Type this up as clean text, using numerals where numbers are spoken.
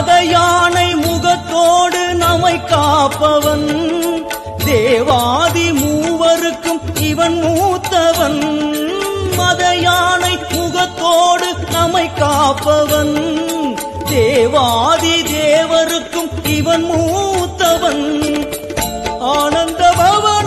மத யானை முகத்தோடு நம்மை காப்பவன் தேவாதி மூவருக்கும் இவன் மூத்தவன் மத யானை முகத்தோடு நம்மை காப்பவன் தேவாதி தேவருக்கும் இவன் மூத்தவன் ஆனந்த பவன்